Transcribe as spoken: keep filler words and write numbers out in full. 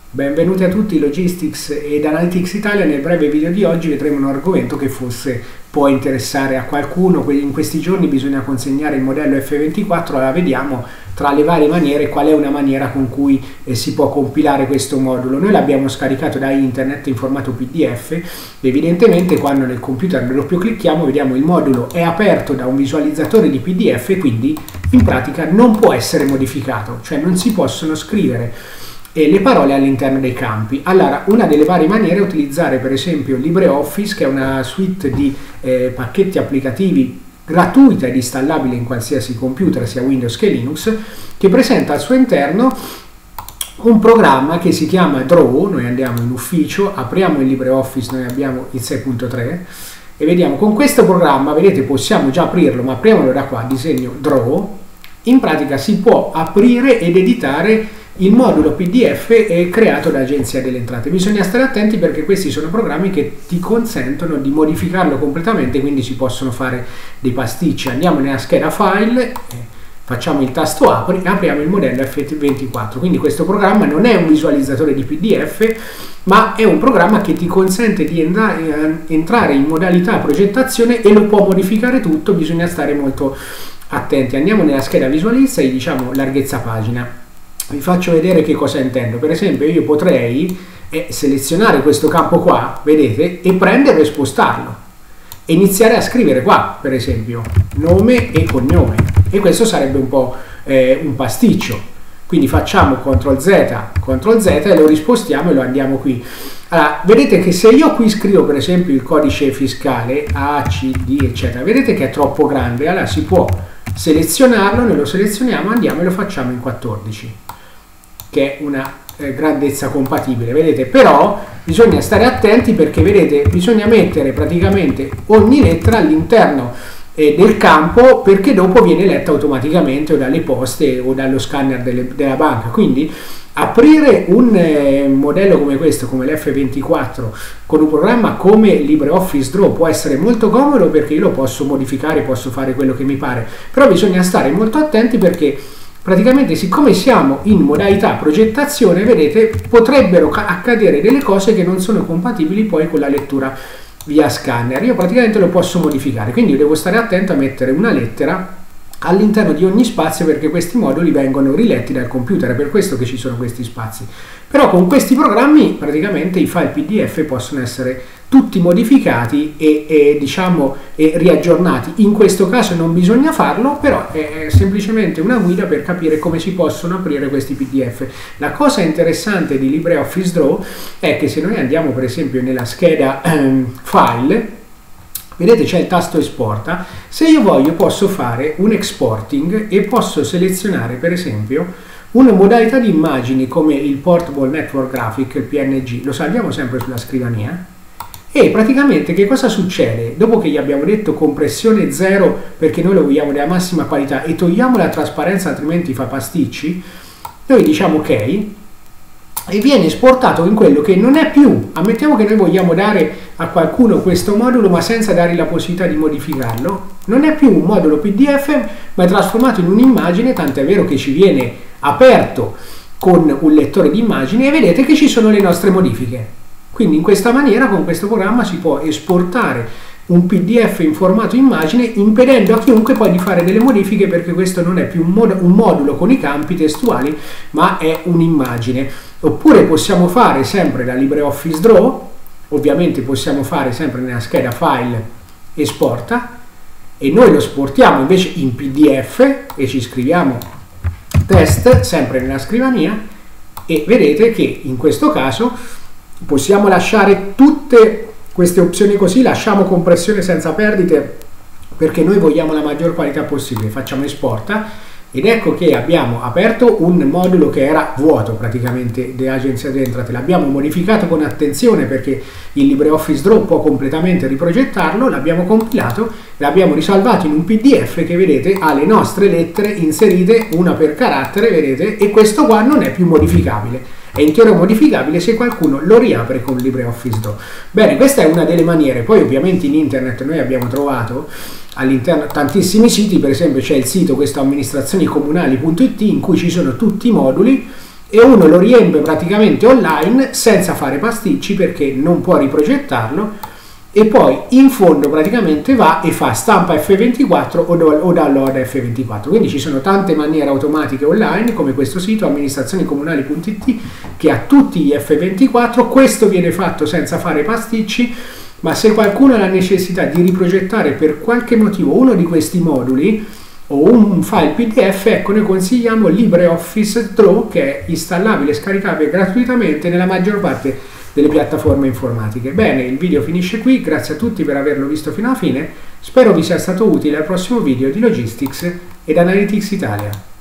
Benvenuti a tutti Logistics ed Analytics Italia. Nel breve video di oggi vedremo un argomento che forse può interessare a qualcuno. In questi giorni bisogna consegnare il modello F ventiquattro, allora vediamo tra le varie maniere qual è una maniera con cui eh, si può compilare questo modulo. Noi l'abbiamo scaricato da internet in formato P D F, evidentemente quando nel computer doppio clicchiamo vediamo il modulo è aperto da un visualizzatore di P D F e quindi in pratica non può essere modificato, cioè non si possono scrivere e le parole all'interno dei campi. Allora, una delle varie maniere è utilizzare per esempio LibreOffice, che è una suite di eh, pacchetti applicativi gratuita ed installabile in qualsiasi computer, sia Windows che Linux, che presenta al suo interno un programma che si chiama Draw. Noi andiamo in ufficio, apriamo il LibreOffice, noi abbiamo il sei punto tre e vediamo con questo programma, vedete, possiamo già aprirlo, ma apriamolo da qua, disegno Draw. In pratica si può aprire ed editare il modulo P D F è creato dall'Agenzia delle Entrate. Bisogna stare attenti perché questi sono programmi che ti consentono di modificarlo completamente, quindi si possono fare dei pasticci. Andiamo nella scheda file, facciamo il tasto apri e apriamo il modello F ventiquattro. Quindi questo programma non è un visualizzatore di P D F, ma è un programma che ti consente di entrare in modalità progettazione e lo può modificare tutto. Bisogna stare molto attenti. Andiamo nella scheda visualizza e diciamo larghezza pagina. Vi faccio vedere che cosa intendo. Per esempio io potrei eh, selezionare questo campo qua, vedete, e prenderlo e spostarlo e iniziare a scrivere qua, per esempio, nome e cognome, e questo sarebbe un po' eh, un pasticcio. Quindi facciamo control Z, control Z e lo rispostiamo e lo andiamo qui. Allora, vedete che se io qui scrivo per esempio il codice fiscale A, C, D, eccetera, vedete che è troppo grande. Allora si può selezionarlo, noi lo selezioniamo, andiamo e lo facciamo in quattordici, che è una eh, grandezza compatibile, vedete. Però bisogna stare attenti perché vedete bisogna mettere praticamente ogni lettera all'interno eh, del campo, perché dopo viene letta automaticamente o dalle poste o dallo scanner delle, della banca. Quindi aprire un eh, modello come questo, come l'F ventiquattro, con un programma come LibreOffice Draw può essere molto comodo perché io lo posso modificare, posso fare quello che mi pare, però bisogna stare molto attenti perché praticamente, siccome siamo in modalità progettazione, vedete, potrebbero accadere delle cose che non sono compatibili poi con la lettura via scanner. Io praticamente lo posso modificare, quindi io devo stare attento a mettere una lettera all'interno di ogni spazio perché questi moduli vengono riletti dal computer, è per questo che ci sono questi spazi. Però con questi programmi praticamente i file P D F possono essere tutti modificati e, e diciamo e riaggiornati. In questo caso non bisogna farlo, però è semplicemente una guida per capire come si possono aprire questi P D F. La cosa interessante di LibreOffice Draw è che se noi andiamo per esempio nella scheda ehm, file, vedete c'è il tasto esporta. Se io voglio posso fare un exporting e posso selezionare per esempio una modalità di immagini come il Portable Network Graphic, il P N G, lo salviamo sempre sulla scrivania. E praticamente che cosa succede? Dopo che gli abbiamo detto compressione zero perché noi lo vogliamo della massima qualità e togliamo la trasparenza altrimenti fa pasticci, noi diciamo ok e viene esportato in quello che non è più, ammettiamo che noi vogliamo dare a qualcuno questo modulo ma senza dargli la possibilità di modificarlo, non è più un modulo P D F ma è trasformato in un'immagine, tant'è vero che ci viene aperto con un lettore di immagini e vedete che ci sono le nostre modifiche. Quindi in questa maniera con questo programma si può esportare un P D F in formato immagine impedendo a chiunque poi di fare delle modifiche, perché questo non è più un, mod un modulo con i campi testuali ma è un'immagine. Oppure possiamo fare sempre da LibreOffice Draw, ovviamente possiamo fare sempre nella scheda file esporta e noi lo esportiamo invece in P D F e ci scriviamo test sempre nella scrivania e vedete che in questo caso possiamo lasciare tutte queste opzioni così, lasciamo compressione senza perdite perché noi vogliamo la maggior qualità possibile, facciamo esporta ed ecco che abbiamo aperto un modulo che era vuoto praticamente dell'Agenzia delle Entrate, l'abbiamo modificato con attenzione perché il LibreOffice Draw può completamente riprogettarlo, l'abbiamo compilato, l'abbiamo risalvato in un P D F che vedete ha le nostre lettere inserite una per carattere, vedete, e questo qua non è più modificabile. È in teoria modificabile se qualcuno lo riapre con LibreOffice Draw. Bene, questa è una delle maniere. Poi ovviamente in internet noi abbiamo trovato all'interno tantissimi siti, per esempio c'è il sito questo amministrazioni comunali punto it in cui ci sono tutti i moduli e uno lo riempie praticamente online senza fare pasticci perché non può riprogettarlo, e poi in fondo praticamente va e fa stampa F ventiquattro o, do, o download F ventiquattro. Quindi ci sono tante maniere automatiche online, come questo sito amministrazionicomunali punto it, che ha tutti gli F ventiquattro. Questo viene fatto senza fare pasticci, ma se qualcuno ha la necessità di riprogettare per qualche motivo uno di questi moduli o un file P D F, ecco, noi consigliamo LibreOffice Draw, che è installabile e scaricabile gratuitamente nella maggior parte delle piattaforme informatiche. Bene, il video finisce qui, grazie a tutti per averlo visto fino alla fine, spero vi sia stato utile al prossimo video di Logistics ed Analytics Italia.